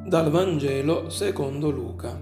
Dal Vangelo secondo Luca.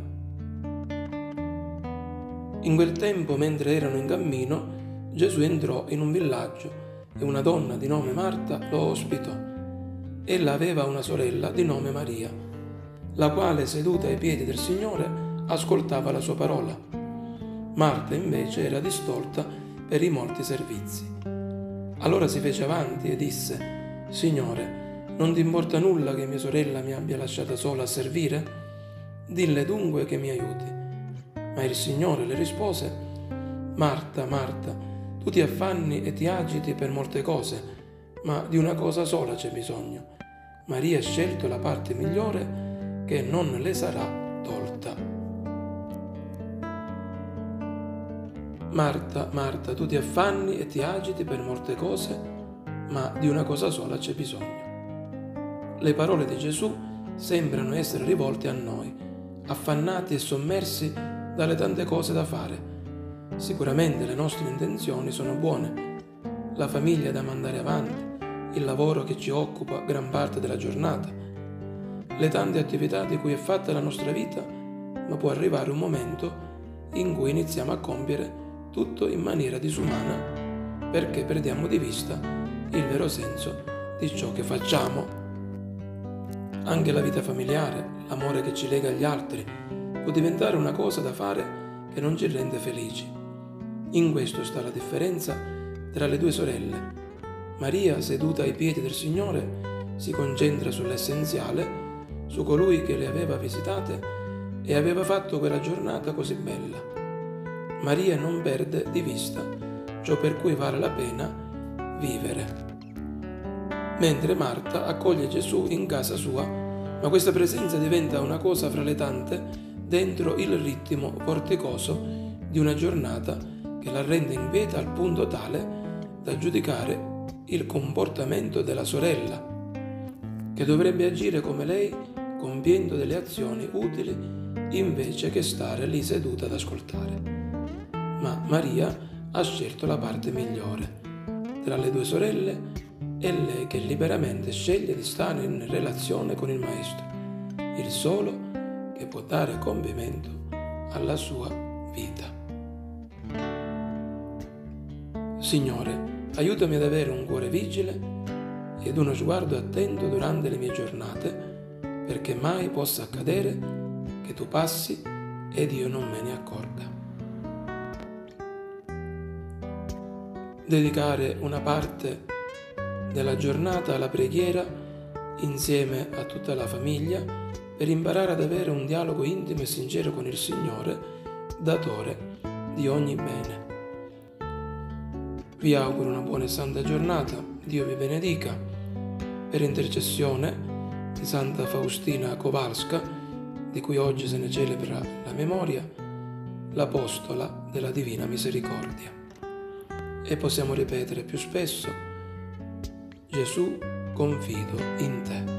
In quel tempo, mentre erano in cammino, Gesù entrò in un villaggio e una donna di nome Marta lo ospitò. Ella aveva una sorella di nome Maria, la quale, seduta ai piedi del Signore, ascoltava la sua parola. Marta invece era distolta per i molti servizi. Allora si fece avanti e disse: Signore, non ti importa nulla che mia sorella mi abbia lasciata sola a servire? Dille dunque che mi aiuti. Ma il Signore le rispose: Marta, Marta, tu ti affanni e ti agiti per molte cose, ma di una cosa sola c'è bisogno. Maria ha scelto la parte migliore che non le sarà tolta. Marta, Marta, tu ti affanni e ti agiti per molte cose, ma di una cosa sola c'è bisogno. Le parole di Gesù sembrano essere rivolte a noi, affannati e sommersi dalle tante cose da fare. Sicuramente le nostre intenzioni sono buone, la famiglia da mandare avanti, il lavoro che ci occupa gran parte della giornata, le tante attività di cui è fatta la nostra vita, ma può arrivare un momento in cui iniziamo a compiere tutto in maniera disumana perché perdiamo di vista il vero senso di ciò che facciamo. Anche la vita familiare, l'amore che ci lega agli altri, può diventare una cosa da fare che non ci rende felici. In questo sta la differenza tra le due sorelle. Maria, seduta ai piedi del Signore, si concentra sull'essenziale, su colui che le aveva visitate e aveva fatto quella giornata così bella. Maria non perde di vista ciò per cui vale la pena vivere. Mentre Marta accoglie Gesù in casa sua, ma questa presenza diventa una cosa fra le tante dentro il ritmo vorticoso di una giornata che la rende inquieta al punto tale da giudicare il comportamento della sorella, che dovrebbe agire come lei compiendo delle azioni utili invece che stare lì seduta ad ascoltare. Ma Maria ha scelto la parte migliore. Tra le due sorelle è lei che liberamente sceglie di stare in relazione con il Maestro, il solo che può dare compimento alla sua vita. Signore, aiutami ad avere un cuore vigile ed uno sguardo attento durante le mie giornate, perché mai possa accadere che tu passi ed io non me ne accorga. Dedicare una parte della giornata alla preghiera insieme a tutta la famiglia per imparare ad avere un dialogo intimo e sincero con il Signore, datore di ogni bene. Vi auguro una buona e santa giornata, Dio vi benedica. Per intercessione di Santa Faustina Kowalska, di cui oggi se ne celebra la memoria, l'apostola della Divina Misericordia. E possiamo ripetere più spesso: Gesù, confido in te.